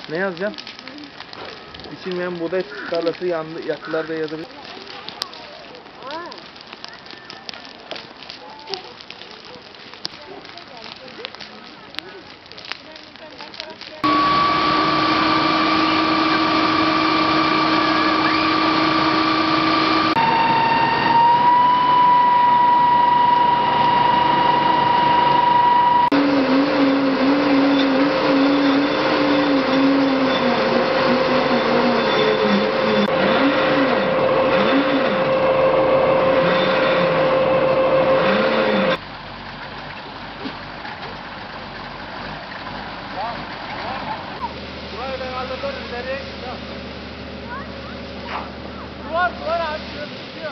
Ne yazacağım? Biçilmeyen buğday tarlası yandı, yaktılar da yazabilir. Duvar abi tutuyor.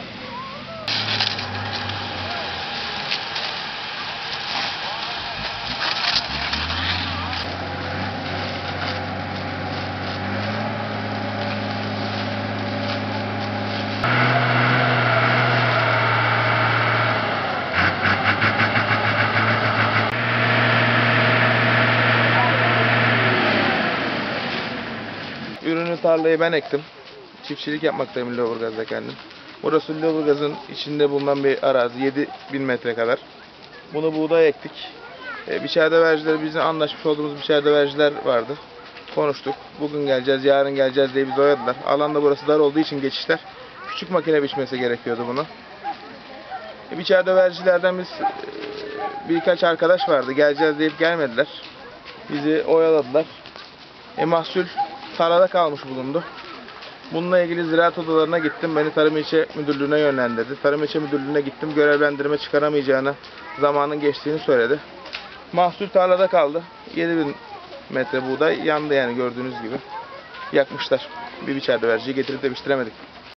Ürünü tarlayı ben ektim. Çiftçilik yapmaktayım Lüleburgaz'da kendim. Burası Lüleburgaz'ın içinde bulunan bir arazi. 7000 metre kadar. Bunu buğday ektik. Biçerde vericiler, bizim anlaşmış olduğumuz biçerde vericiler vardı. Konuştuk. Bugün geleceğiz, yarın geleceğiz diye bizi oyadılar. Alanda burası dar olduğu için geçişler. Küçük makine biçmesi gerekiyordu bunu. Biçerde vericilerden biz birkaç arkadaş vardı. Geleceğiz deyip gelmediler. Bizi oyaladılar. Mahsul tarlada kalmış bulundu. Bununla ilgili ziraat odalarına gittim. Beni Tarım İlçe Müdürlüğü'ne yönlendirdi. Tarım İlçe Müdürlüğü'ne gittim. Görevlendirme çıkaramayacağını, zamanın geçtiğini söyledi. Mahsul tarlada kaldı. 7000 metre buğday yandı yani gördüğünüz gibi. Yakmışlar. Bir biçerde vericiyi getirip de biçtiremedik.